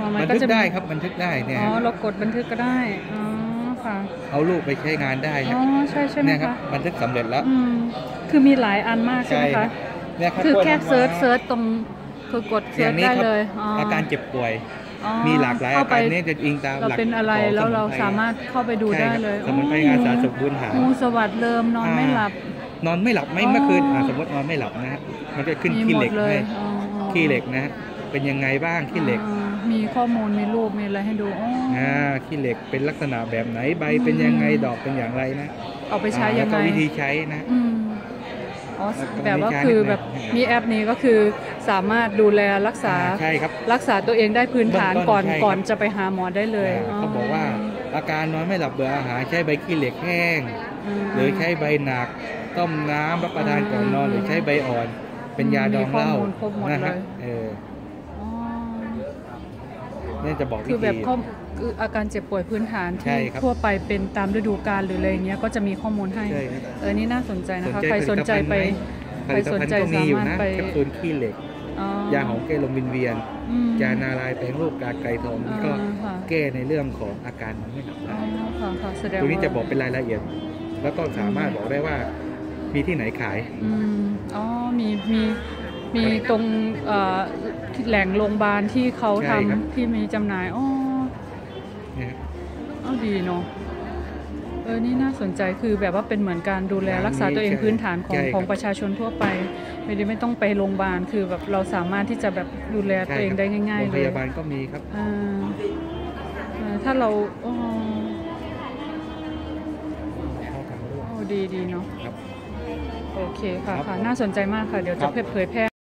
บันทึกได้ครับบันทึกได้เนี่ยเรากดบันทึกก็ได้ค่ะเอารูปไปใช้งานได้ใช่ไหมคะบันทึกสำเร็จแล้วคือมีหลายอันมากใช่ไหมคะคือแค่เซิร์ชตรงคือกดเซิร์ชได้เลยอาการเจ็บป่วยมีหลากหลายอาการนี้จะอิงตามหลักเป็นอะไรแล้วเราสามารถเข้าไปดูได้เลยสมุนไพรอาสาสมบูรณ์หาสวัสดิ์เริ่มนอนไม่หลับเมื่อคืนสมมตินอนไม่หลับนะฮะมันจะขึ้นขี้เหล็กให้ขี้เหล็กนะฮะเป็นยังไงบ้างขี้เหล็กมีข้อมูลมีรูปมีอะไรให้ดูขี้เหล็กเป็นลักษณะแบบไหนใบเป็นยังไงดอกเป็นอย่างไรนะเอาไปใช้ยังไงวิธีใช้นะแบบว่าคือแบบมีแอปนี้ก็คือสามารถดูแลรักษาใช่ครับรักษาตัวเองได้พื้นฐานก่อนจะไปหาหมอได้เลยเขาบอกว่าอาการนอนไม่หลับเบื่ออาหารใช้ใบขี้เหล็กแห้งหรือใช้ใบหนักต้มน้ำรับประทานก่อนนอนหรือใช้ใบอ่อนเป็นยาดองเหล้านะฮะนี่จะบอกคือแบบอาการเจ็บป่วยพื้นฐานที่ทั่วไปเป็นตามฤดูกาลหรืออะไรเงี้ยก็จะมีข้อมูลให้นี่น่าสนใจนะคะใครสนใจไปสามารถไปแคปซูลขี้เหล็กยาหอมแก้ลมวิงเวียนยานารายแปลงรูปกาไก่ทองนี่ก็แก้ในเรื่องของอาการไม่หลับได้ตัวนี้จะบอกเป็นรายละเอียดแล้วก็สามารถบอกได้ว่ามีที่ไหนขายมีตรงแหล่งโรงพยาบาลที่เขาทำที่มีจำหน่ายดีเนาะนี่น่าสนใจคือแบบว่าเป็นเหมือนการดูแลรักษาตัวเองพื้นฐานของประชาชนทั่วไปไม่ต้องไปโรงพยาบาลคือแบบเราสามารถที่จะแบบดูแลตัวเองได้ง่ายๆเลยโรงพยาบาลก็มีครับถ้าเราดีเนาะโอเคค่ะน่าสนใจมากค่ะเดี๋ยวจะเผยแพร่